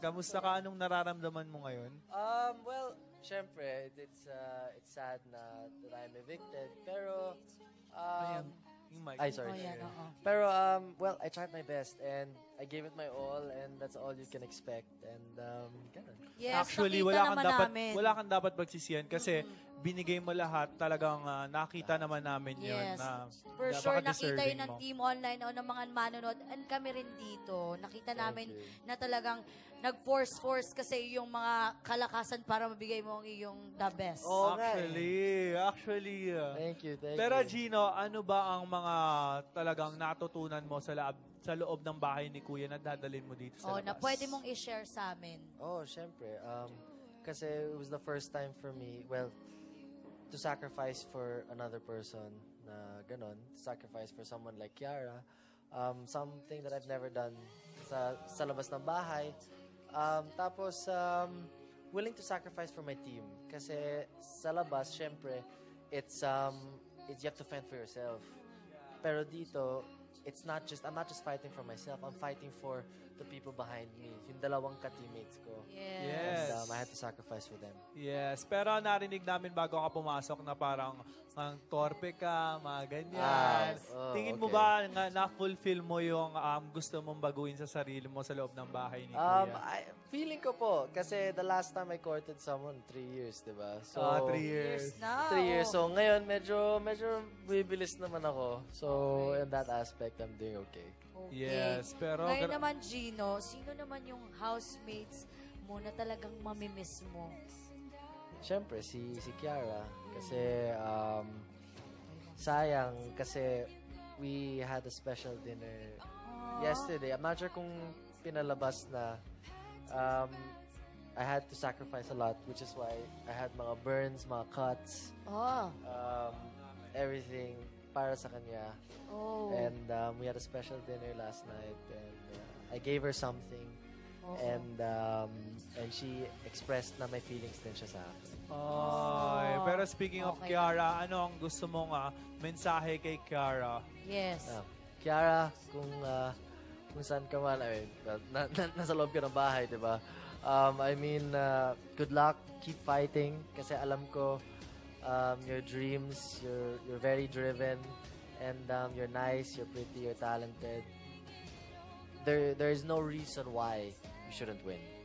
Kamusta ka? Anong nararamdaman mo ngayon? Well, syempre, it's sad that I'm evicted. Pero, Yung mic. ay, sorry. Pero, well, I tried my best and I gave it my all and that's all you can expect. And, ganun. Yes, Actually, nakita naman namin. wala kang dapat pagsisiyan kasi binigay mo lahat, talagang nakita naman namin yun. Yes. Na For sure, nakita napaka-deserving yun ng mo. team online o ng mga manonood. And kami rin dito. Nakita namin you. na talagang nag-force kasi yung mga kalakasan para mabigay mo ang iyong the best. Oo nga eh. Actually. Thank you. Pero Gino, ano ba ang mga talagang natutunan mo sa loob ng bahay ni Kuya na dadalhin mo dito sa labas? Na pwede mong i-share sa amin. Oh, syempre. Kasi it was the first time for me, well, to sacrifice for another person na ganon, to sacrifice for someone like Kiara, something that I've never done sa labas ng bahay. Tapos, willing to sacrifice for my team. Kasi sa labas, syempre, you have to fend for yourself. Pero dito, I'm not just fighting for myself, I'm fighting for the people behind me, yung dalawang ka-teammates ko. Yes. And I had to sacrifice for them. Yes, pero narinig namin bago ka pumasok na parang torpe ka, mga ganyan. Tingin mo okay. ba na-fulfill mo yung gusto mong baguhin sa sarili mo sa loob ng bahay ni Kuya? Feeling ko po, kasi the last time I courted someone, 3 years, diba? So, 3 years. Na, 3 years. So, ngayon, medyo bibilis naman ako. So, in that aspect, I'm doing okay. Okay. Yes, pero Ngayon naman, Gino, sino naman yung housemates mo na talagang mamimiss mo? Siyempre, si Kiara. Kasi, sayang, kasi we had a special dinner yesterday. I'm not sure kung pinalabas na. I had to sacrifice a lot, which is why I had mga burns, mga cuts, everything para sa kanya. And we had a special dinner last night, and I gave her something, and she expressed na may feelings din siya sa akin. Pero speaking of Kiara, ano ang gusto mong mensahe kay Kiara? Yes. Kiara, kung saan ka man, nasa loob ka ng bahay, di ba? Good luck, keep fighting, kasi alam ko, your dreams, you're very driven, and you're nice, you're pretty, you're talented. There is no reason why you shouldn't win.